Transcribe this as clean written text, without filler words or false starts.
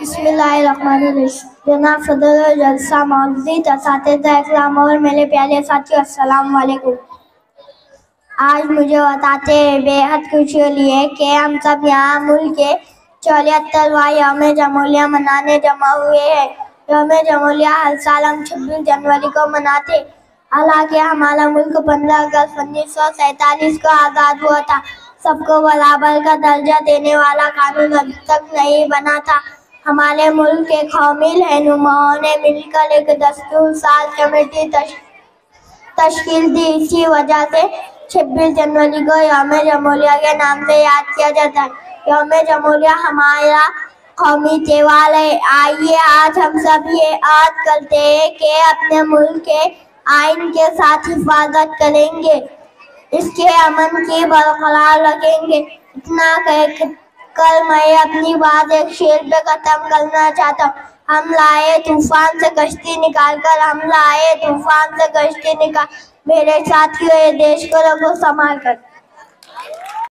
बिस्मिल्लाहिर्रहमानिर्रहीम। जनाब सदर जलसा मौजूद असातिज़ा इस्लाम और मेरे प्यारे साथियों, अस्सलाम वालेकुम। आज मुझे बताते बेहद खुशी हो रही है कि हम सब यहाँ मुल्क के 74वां यौम जमहूरिया मनाने जमा हुए हैं। यौम जमहूरिया हर साल हम 26 जनवरी को मनाते। हालांकि हमारा मुल्क 15 अगस्त 1947 को आज़ाद हुआ था। सबको बराबर का दर्जा देने वाला कानून अभी तक नहीं बना था। हमारे मुल्क के कौमी रहनुमाओं ने मिलकर एक दस्तूर साज कमेटी तश्कील दी। इसी वजह से 26 जनवरी को यौम जमहूरिया के नाम से याद किया जाता है। यौम जमहूरिया हमारा कौमी त्योहार है। आइए आज हम सब ये याद करते हैं कि अपने मुल्क के आइन के साथ हिफाजत करेंगे, इसके अमन की बरकरार रखेंगे। इतना कहकर मैं अपनी बात एक शेर पे खत्म करना चाहता हूँ। हम लाए तूफान से कश्ती निकाल मेरे साथियों, ये देश को रखो संभाल कर।